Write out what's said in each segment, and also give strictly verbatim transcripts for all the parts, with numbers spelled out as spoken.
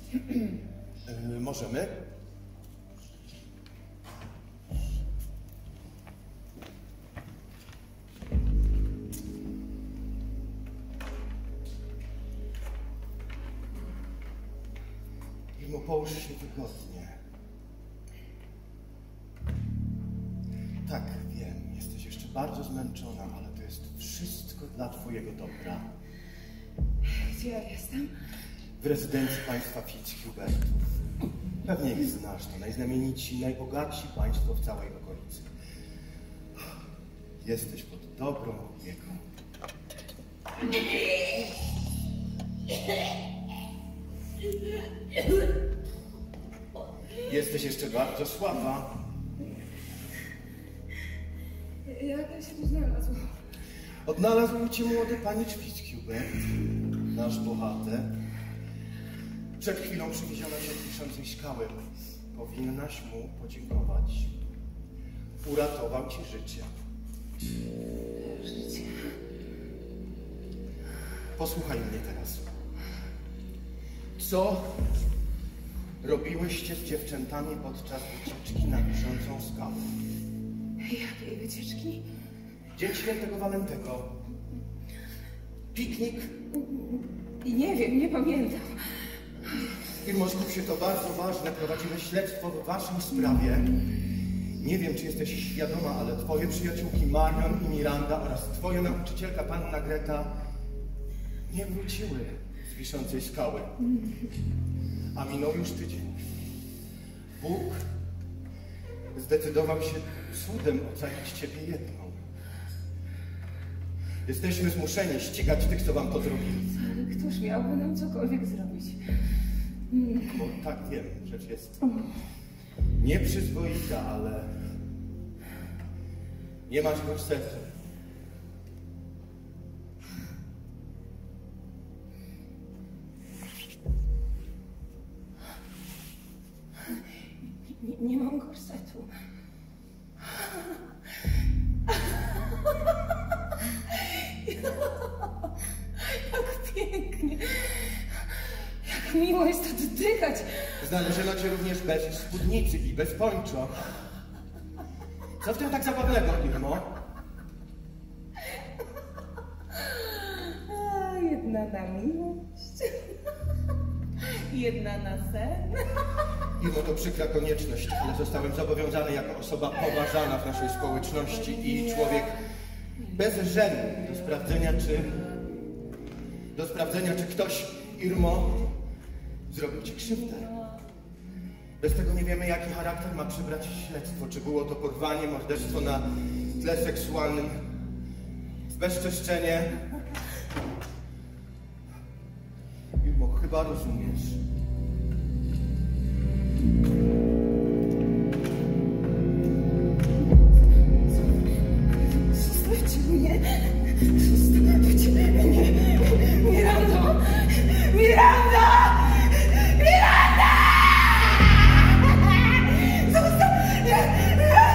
Yy, możemy? Irmo, połóż się wygodnie. Tak, wiem, jesteś jeszcze bardzo zmęczona, ale to jest wszystko dla twojego dobra. Gdzie ja jestem? W rezydencji państwa Fitzhubertów. Pewnie ich znasz, to najznamienici, najbogatsi państwo w całej okolicy. Jesteś pod dobrą opieką. Jesteś jeszcze bardzo słaba. Jak ja się tu znalazł? Odnalazł cię młody panicz Fitzhubert, nasz bohater. Przed chwilą przywieziona się z wiszącej skały. Powinnaś mu podziękować. Uratował ci życie. Życie. Posłuchaj mnie teraz. Co robiłyście z dziewczętami podczas wycieczki na wiszącą skałę? Jakiej wycieczki? Dzień Świętego Walentego. Piknik. I nie wiem, nie pamiętam. Irmo, skup się, to bardzo ważne. Prowadzimy śledztwo w waszej sprawie. Nie wiem, czy jesteś świadoma, ale twoje przyjaciółki Marion i Miranda oraz twoja nauczycielka panna Greta nie wróciły z wiszącej skały. A minął już tydzień. Bóg zdecydował się cudem ocalić ciebie jedną. Jesteśmy zmuszeni ścigać tych, co wam to zrobili. Ale któż miałby nam cokolwiek zrobić? Bo tak wiem, rzecz jest nieprzyzwoita, ale nie masz gorsetu. Nie, nie mam gorsetu. Jak pięknie. Jak miło jest oddychać. Znaleziono cię również bez spódnicy i bez pończo. Co w tym tak zabawnego, Irmo? A, jedna na miłość. Jedna na sen. Irmo, to przykra konieczność, ale zostałem zobowiązany jako osoba poważana w naszej społeczności i człowiek bezżenny do sprawdzenia, czy do sprawdzenia, czy ktoś, Irmo, zrobił ci krzywdę. Bez tego nie wiemy, jaki charakter ma przybrać śledztwo. Czy było to porwanie, morderstwo na tle seksualnym, zbezczeszczenie. Irmo, chyba rozumiesz. Zostawcie mnie. Zostawcie mnie. Mirando! Miranda! Miranda! Zostaw mnie!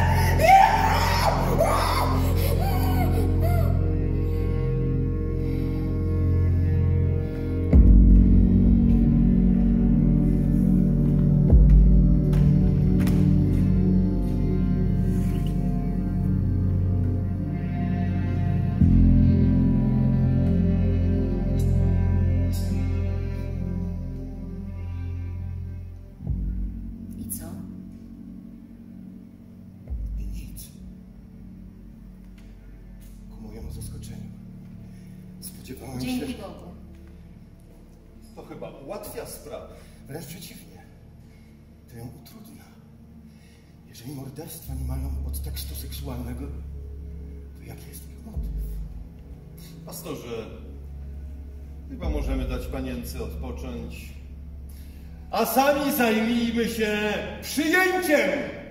Spodziewałem się... Dzięki Bogu. To chyba ułatwia sprawę. Wręcz przeciwnie. To ją utrudnia. Jeżeli morderstwa nie mają podtekstu seksualnego, to jaki jest ich motyw? Pastorze, chyba możemy dać panience odpocząć, a sami zajmijmy się przyjęciem!